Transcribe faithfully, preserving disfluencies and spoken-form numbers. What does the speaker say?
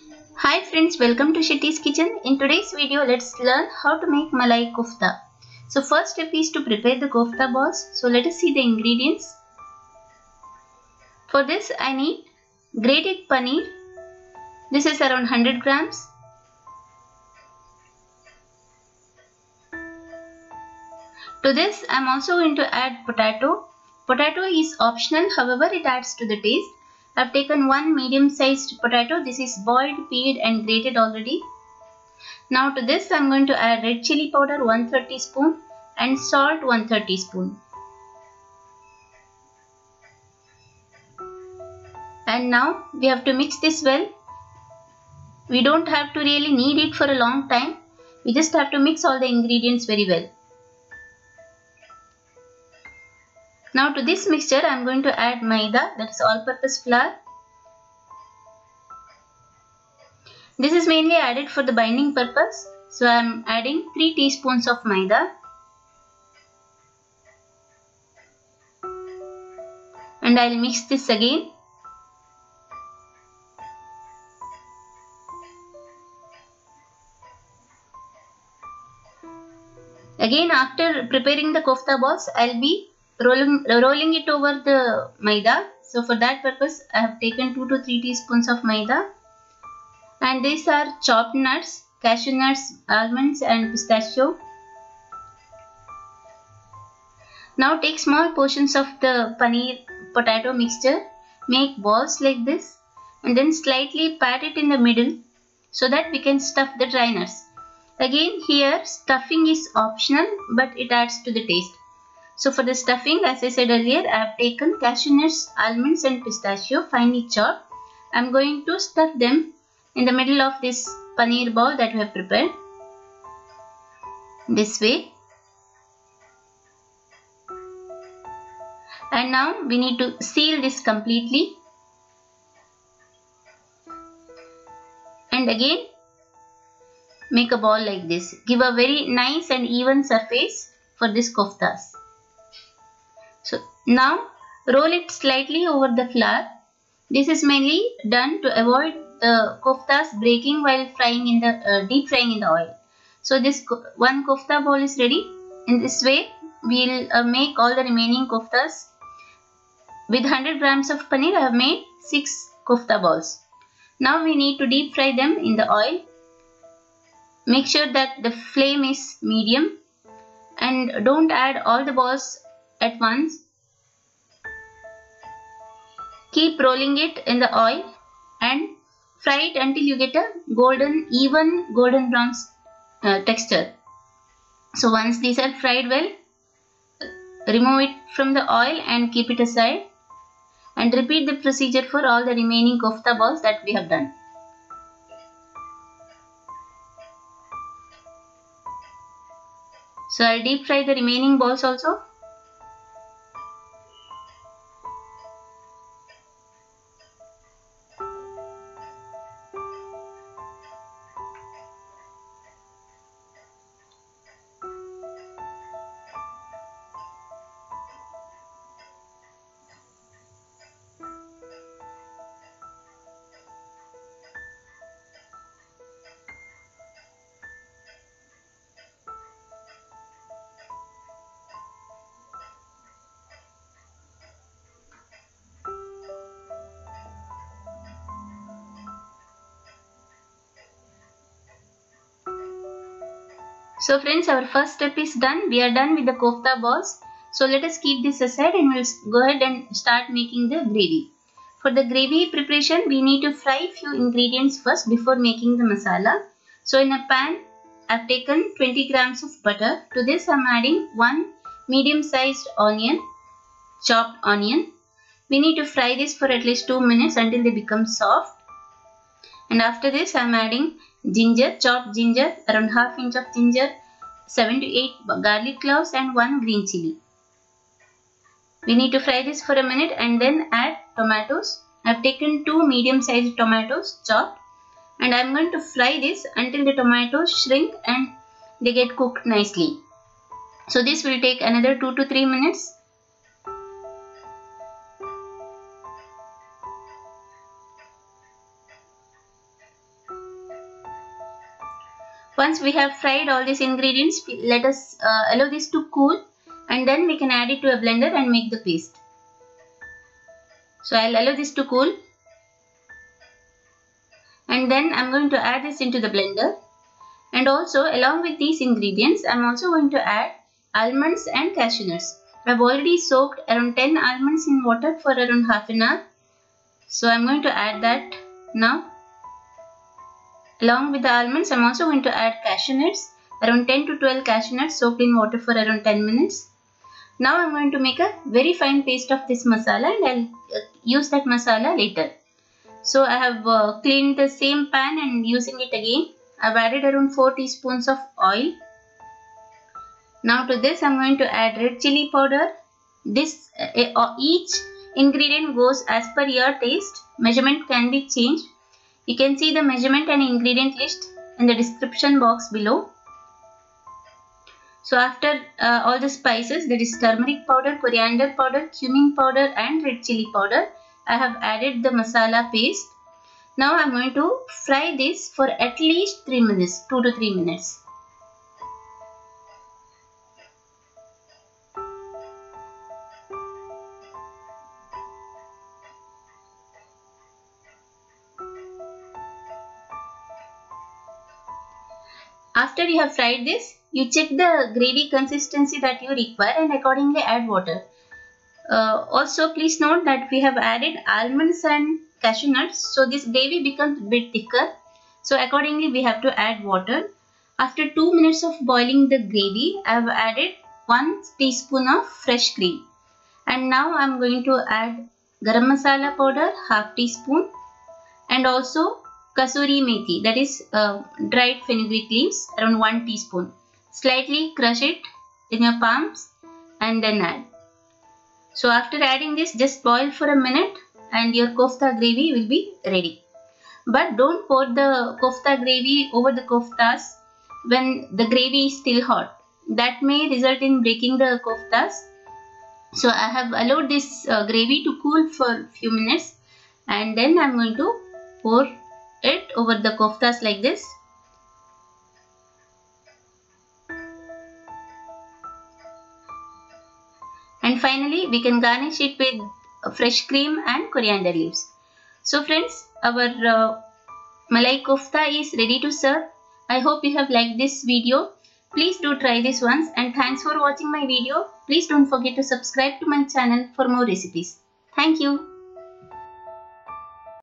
Hi friends, welcome to Shetty's Kitchen. In today's video, let's learn how to make malai kofta. So first step is to prepare the kofta balls. So let us see the ingredients. For this I need grated paneer. This is around one hundred grams. To this I am also going to add potato. Potato is optional, however it adds to the taste. I have taken one medium sized potato. This is boiled, peeled and grated already. Now to this I am going to add red chili powder one third teaspoon and salt one third teaspoon. And now we have to mix this well. We don't have to really knead it for a long time. We just have to mix all the ingredients very well. Now to this mixture I am going to add maida, that is all purpose flour. This is mainly added for the binding purpose. So I am adding three teaspoons of maida. And I will mix this again. Again, after preparing the kofta balls, I will be rolling, rolling it over the maida. So for that purpose, I have taken two to three teaspoons of maida. And these are chopped nuts, cashew nuts, almonds and pistachio. Now take small portions of the paneer potato mixture, make balls like this and then slightly pat it in the middle so that we can stuff the dry nuts. Again here stuffing is optional but it adds to the taste. So for the stuffing, as I said earlier, I have taken cashew nuts, almonds and pistachio finely chopped. I am going to stuff them in the middle of this paneer ball that we have prepared. This way. And now we need to seal this completely. And again make a ball like this. Give a very nice and even surface for this koftas. So now roll it slightly over the flour. This is mainly done to avoid the koftas breaking while frying in the uh, deep frying in the oil. So this one kofta ball is ready. In this way we will uh, make all the remaining koftas. With one hundred grams of paneer I have made six kofta balls. Now we need to deep fry them in the oil. Make sure that the flame is medium and don't add all the balls at once. Keep rolling it in the oil and fry it until you get a golden, even golden brown uh, texture. So once these are fried well, remove it from the oil and keep it aside. And repeat the procedure for all the remaining kofta balls that we have done. So I will deep fry the remaining balls also. So friends, our first step is done. We are done with the kofta balls. So let us keep this aside and we'll go ahead and start making the gravy. For the gravy preparation, we need to fry few ingredients first before making the masala. So in a pan, I have taken twenty grams of butter. To this I am adding one medium sized onion, chopped onion. We need to fry this for at least two minutes until they become soft. And after this I am adding ginger, chopped ginger, around half inch of ginger, seven to eight garlic cloves and one green chili. We need to fry this for a minute and then add tomatoes. I have taken two medium sized tomatoes chopped and I am going to fry this until the tomatoes shrink and they get cooked nicely. So this will take another two to three minutes. Once we have fried all these ingredients, let us uh, allow this to cool, and then we can add it to a blender and make the paste. So I'll allow this to cool, and then I'm going to add this into the blender. And also along with these ingredients, I'm also going to add almonds and cashew nuts. I've already soaked around ten almonds in water for around half an hour. So I'm going to add that now. Along with the almonds, I'm also going to add cashew nuts, around ten to twelve cashew nuts soaked in water for around ten minutes. Now I'm going to make a very fine paste of this masala, and I'll use that masala later. So I have uh, cleaned the same pan and using it again. I've added around four teaspoons of oil. Now to this I'm going to add red chili powder. This uh, each ingredient goes as per your taste. Measurement can be changed. You can see the measurement and ingredient list in the description box below. So after uh, all the spices, that is turmeric powder, coriander powder, cumin powder and red chili powder, I have added the masala paste. Now I am going to fry this for at least three minutes, two to three minutes. After you have fried this, you check the gravy consistency that you require and accordingly add water. Uh, also please note that we have added almonds and cashew nuts, so this gravy becomes a bit thicker. So accordingly we have to add water. After two minutes of boiling the gravy, I have added one teaspoon of fresh cream. And now I am going to add garam masala powder, half teaspoon, and also kasuri methi, that is uh, dried fenugreek leaves, around one teaspoon. Slightly crush it in your palms and then add. So after adding this, just boil for a minute and your kofta gravy will be ready. But don't pour the kofta gravy over the koftas when the gravy is still hot. That may result in breaking the koftas. So I have allowed this uh, gravy to cool for a few minutes, and then I am going to pour it over the koftas like this. And finally we can garnish it with fresh cream and coriander leaves. So friends, our uh, malai kofta is ready to serve. I hope you have liked this video. Please do try this once, and thanks for watching my video. Please don't forget to subscribe to my channel for more recipes. Thank you.